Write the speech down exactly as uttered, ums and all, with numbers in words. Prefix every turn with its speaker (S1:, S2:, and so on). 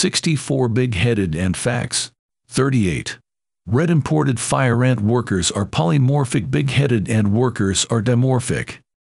S1: sixty-four Bigheaded Ant facts. thirty-eight. Red imported fire ant workers are polymorphic. Bigheaded ant workers are dimorphic.